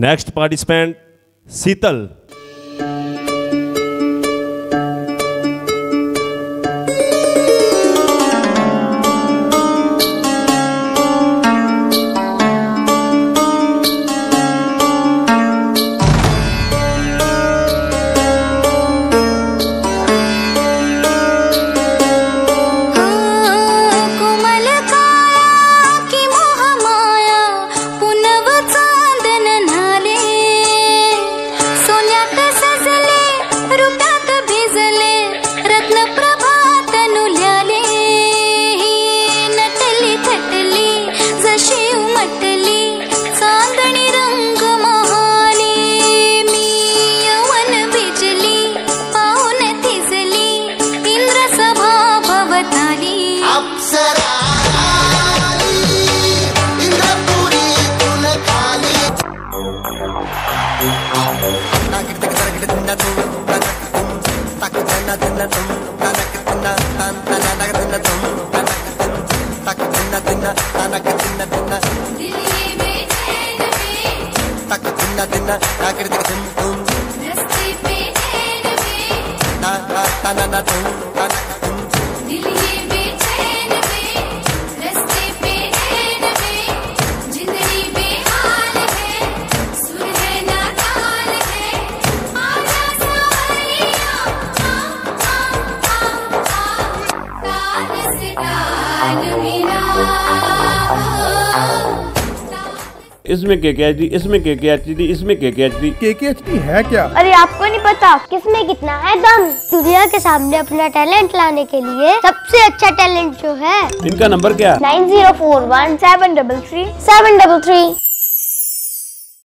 Next participant शीतल। इसमें KKHD, इसमें KKHD, इसमें KKHD। KKHD है क्या? अरे आपको नहीं पता किसमें कितना है दम। दुनिया के सामने अपना टैलेंट लाने के लिए सबसे अच्छा टैलेंट जो है। इनका नंबर क्या? 9041 733 733।